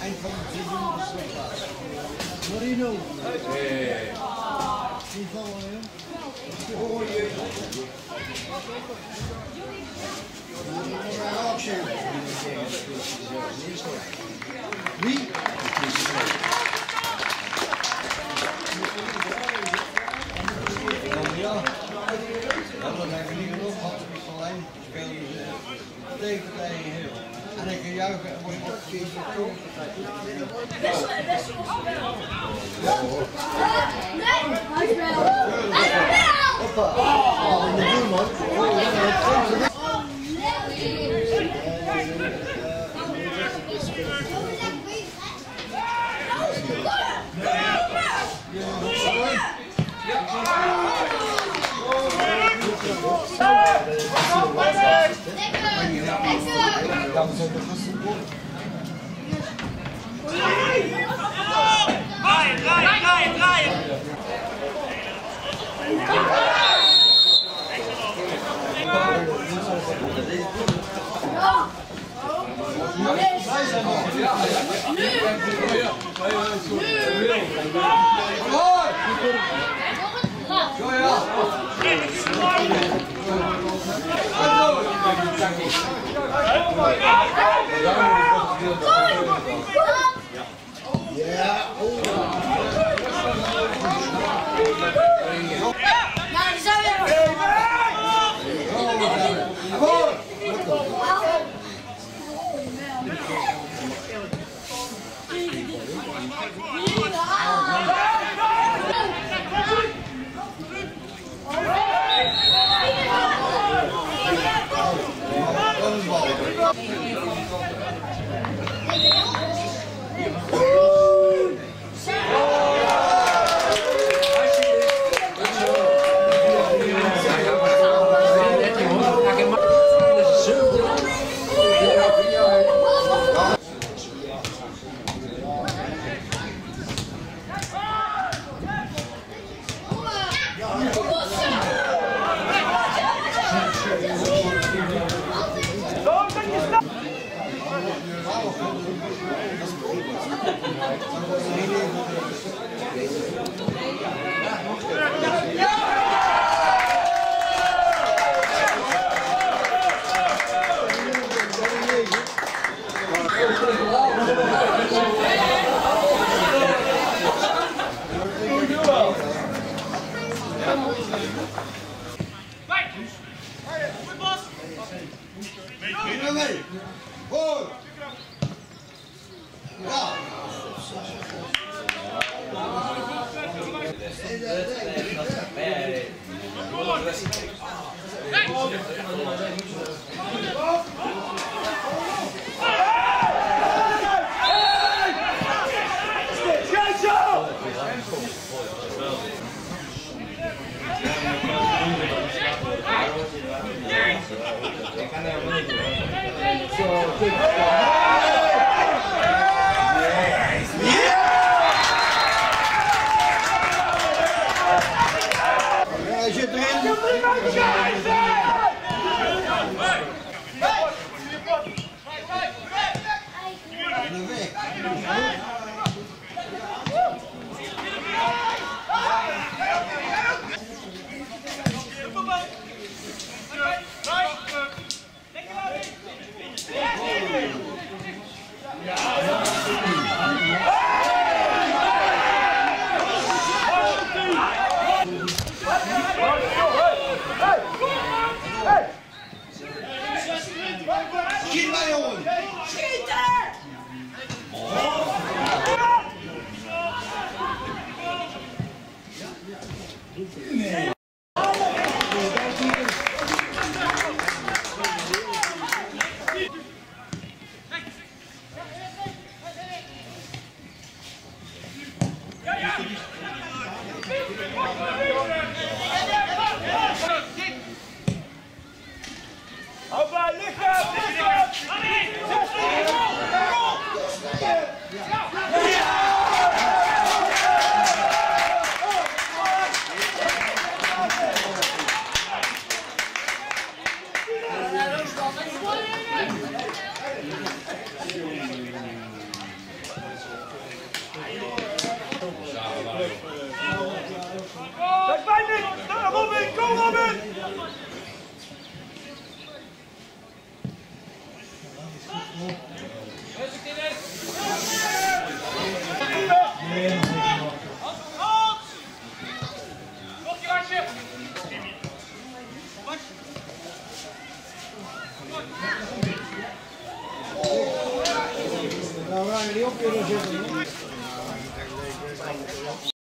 eind van het seizoen de slotplaats. Marino. Die van Marino. Wie? Ja, dat hebben we niet genoeg gehad. Alleen spelen ze tegen heel. En ik kan juichen en word ik ook een toe. Best wel. Nee, hij is wel. Hoppa. Oh, in de doelman. Hij zit erin. Robin, kom Robin! Nou, we gaan niet op kunnen zitten.